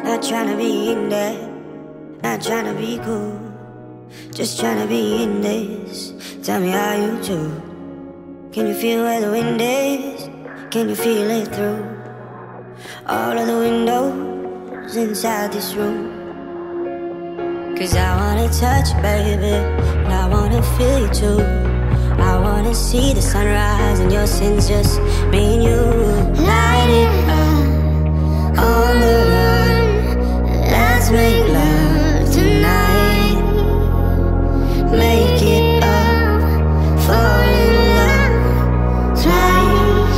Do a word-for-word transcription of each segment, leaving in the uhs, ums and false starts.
Not tryna be in there, not tryna be cool, just tryna be in this. Tell me how you do. Can you feel where the wind is? Can you feel it through all of the windows inside this room? Cause I wanna touch you, baby, and I wanna feel you too. I wanna see the sunrise and your sins, just me and you. Light it up on the run. Let's make love tonight. Make it up, fall in love twice.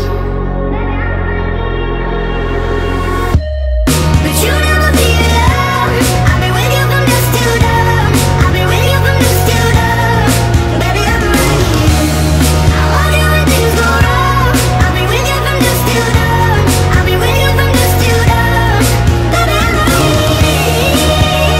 But you never be alone. I've been with you from dusk till dawn. I've been with you from dusk till dawn. Baby, I'm right here. I want you when things go wrong. I've been with you from dusk till dawn. I've been with you from dusk till dawn. Baby, I'm right here.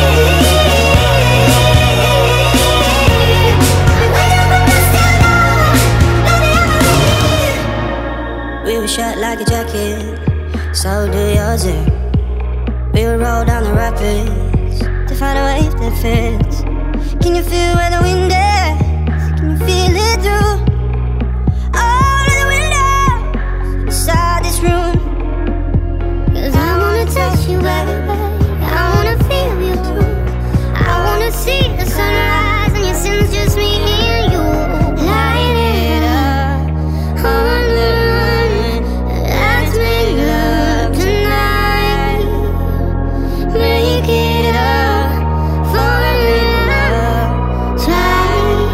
We were shut like a jacket, so do yours here. We would roll down the rapids to find a wave that fits. Can you feel where the wind is? Can you feel it through all of the windows inside this room? Cause I wanna touch you, baby, I wanna feel you too. I wanna see the sunrise and your sins, just me and you. Light it up on the run. Let's make love tonight. Make it up, fall in love twice.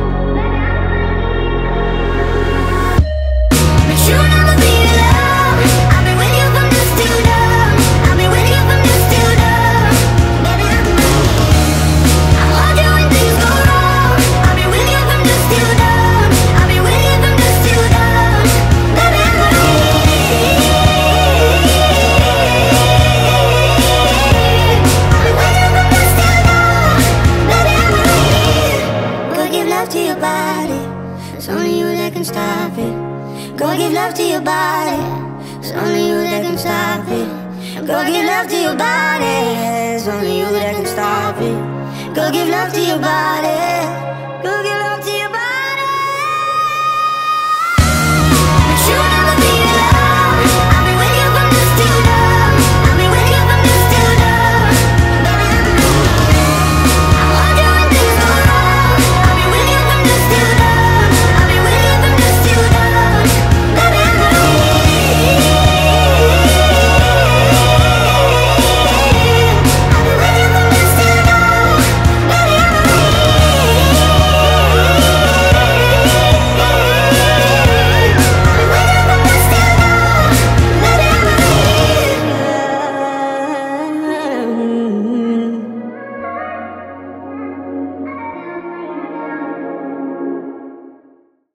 But you never be alone. I've been with you from dusk till dawn. I've been with you from dusk till dawn. Baby, I'm right here. I want you when things go wrong. I've been with you from dusk till dawn. I've been with you from dusk till dawn. Baby, I'm right here. I've been with you from dusk till dawn. Baby, I'm right here. Go give love to your body. It's only you that can stop it. Go give love to your body. It's only you that can stop it. Go give love to your body. It's only you that can stop it. Go give love to your body.